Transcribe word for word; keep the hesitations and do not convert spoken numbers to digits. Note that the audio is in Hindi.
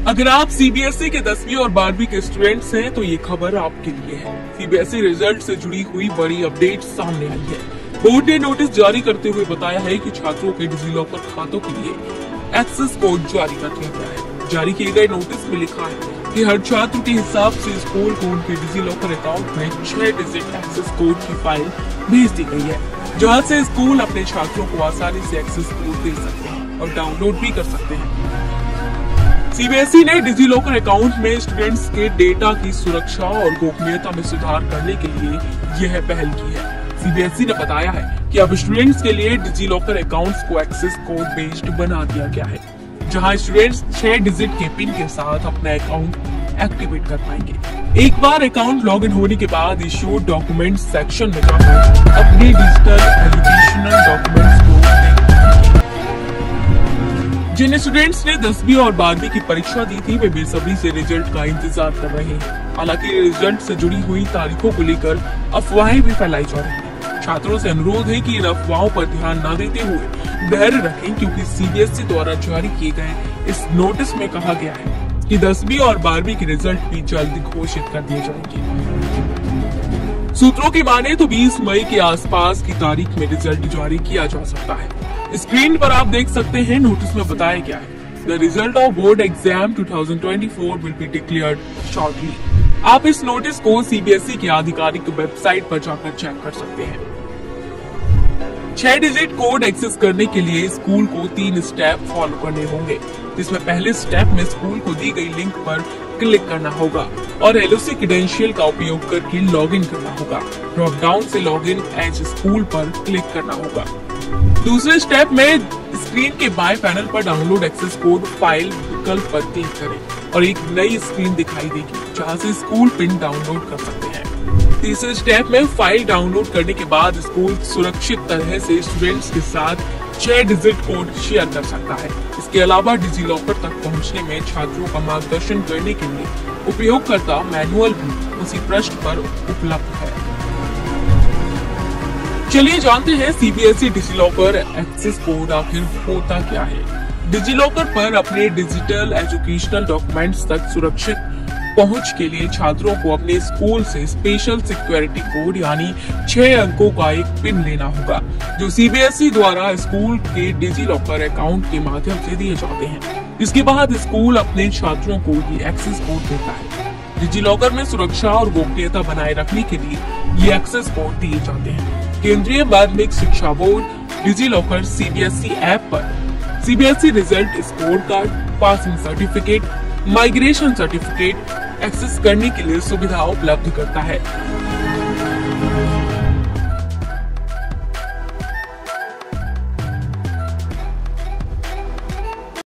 अगर आप सीबीएसई के दसवीं और बारहवीं के स्टूडेंट्स हैं तो ये खबर आपके लिए है। सीबीएसई रिजल्ट से जुड़ी हुई बड़ी अपडेट सामने आई है। बोर्ड ने नोटिस जारी करते हुए बताया है कि छात्रों के डिजिलॉकर खातों के लिए एक्सेस कोड जारी कर दिया गया है। जारी किए गए नोटिस में लिखा है कि हर छात्र के हिसाब से स्कूल को उनके डिजिलॉकर अकाउंट में छह डिजिट एक्सेस कोड की फाइल भेज दी गई है, जहां से स्कूल अपने छात्रों को आसानी से एक्सेस कोड दे सकते हैं और डाउनलोड भी कर सकते हैं। सीबीएसई ने डिजिलॉकर अकाउंट में स्टूडेंट्स के डेटा की सुरक्षा और गोपनीयता में सुधार करने के लिए यह पहल की है। सीबीएसई ने बताया है कि अब स्टूडेंट्स के लिए डिजिलॉकर अकाउंट्स को एक्सेस कोड बेस्ड बना दिया गया है, जहां स्टूडेंट्स छह डिजिट के पिन के साथ अपना अकाउंट एक्टिवेट कर पाएंगे। एक बार अकाउंट लॉगिन होने के बाद इश्यूड डॉक्यूमेंट सेक्शन में जाकर अपने डिजिटल एजुकेशनल डॉक्यूमेंट्स को जिन स्टूडेंट्स ने दसवीं और बारहवीं की परीक्षा दी थी वे बेसब्री से रिजल्ट का इंतजार कर रहे हैं। हालांकि रिजल्ट से जुड़ी हुई तारीखों को लेकर अफवाहें भी फैलाई जा रही हैं। छात्रों से अनुरोध है कि इन अफवाहों पर ध्यान न देते हुए धैर्य रखें, क्योंकि सीबीएसई द्वारा जारी किए गए इस नोटिस में कहा गया है कि दसवीं और बारहवीं के रिजल्ट भी जल्द घोषित कर दिए जाएंगे। सूत्रों की माने तो बीस मई के आसपास की तारीख में रिजल्ट जारी किया जा सकता है। स्क्रीन पर आप देख सकते हैं नोटिस में बताया गया है the result of board exam two thousand twenty four will be declared shortly. आप इस नोटिस को सीबीएसई की आधिकारिक वेबसाइट पर जाकर चेक कर सकते हैं। छह डिजिट कोड एक्सेस करने के लिए स्कूल को तीन स्टेप फॉलो करने होंगे, जिसमें पहले स्टेप में स्कूल को दी गई लिंक पर क्लिक करना होगा और एलओसी क्रेडेंशियल का उपयोग करके लॉगिन करना होगा। ड्रॉप डाउन से लॉगिन एज स्कूल पर क्लिक करना होगा। दूसरे स्टेप में स्क्रीन के बाएं पैनल पर डाउनलोड एक्सेस कोड फाइल विकल्प पर क्लिक करें और एक नई स्क्रीन दिखाई देगी, जहां से स्कूल पिन डाउनलोड कर सकते हैं। तीसरे स्टेप में फाइल डाउनलोड करने के बाद स्कूल सुरक्षित तरह से स्टूडेंट्स के साथ छह डिजिट कोड शेयर कर सकता है। इसके अलावा डिजिलॉकर तक पहुंचने में छात्रों का मार्गदर्शन करने के लिए उपयोगकर्ता मैनुअल भी उसी पृष्ठ पर उपलब्ध है। चलिए जानते हैं सीबीएसई डिजिलॉकर एक्सेस कोड आखिर होता क्या है। डिजिलॉकर पर अपने डिजिटल एजुकेशनल डॉक्यूमेंट्स तक सुरक्षित पहुंच के लिए छात्रों को अपने स्कूल से स्पेशल सिक्योरिटी कोड यानी छह अंकों का एक पिन लेना होगा, जो सीबीएसई द्वारा स्कूल के डिजिलॉकर अकाउंट के माध्यम से दिए जाते हैं। इसके बाद स्कूल अपने छात्रों को ये एक्सेस कोड देता है। डिजिलॉकर में सुरक्षा और गोपनीयता बनाए रखने के लिए ये एक्सेस कोड दिए जाते हैं। केंद्रीय माध्यमिक शिक्षा बोर्ड डिजिलॉकर सीबीएसई ऐप पर CBSE result, score card, passing certificate, migration certificate access करने के लिए सुविधा उपलब्ध करता है।